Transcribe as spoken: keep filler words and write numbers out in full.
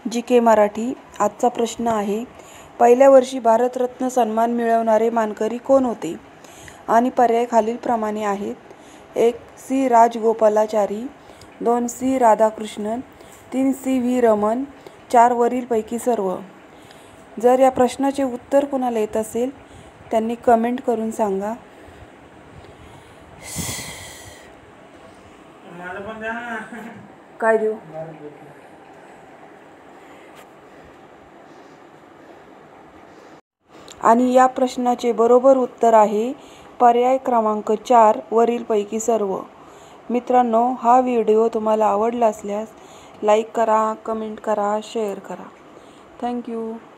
जी के मराठी. आजचा प्रश्न आहे, पहिल्या वर्षी भारतरत्न सन्मान मिळवणारे मानकरी कोण होते? आणि पर्याय खालीलप्रमाणे आहेत. एक सी राजगोपालाचारी, दोन सी राधाकृष्णन, तीन सी व्ही रमन, चार वरीलपैकी सर्व. जर या प्रश्नाचे उत्तर कोणाला येत असेल त्यांनी कमेंट करून सांगा. काय देऊ? आणि या प्रश्नाचे बरोबर उत्तर आहे पर्याय क्रमांक चार, वरीलपैकी सर्व. मित्रांनो, हा व्हिडिओ तुम्हाला आवडला असल्यास लाईक करा, कमेंट करा, शेअर करा. थँक्यू.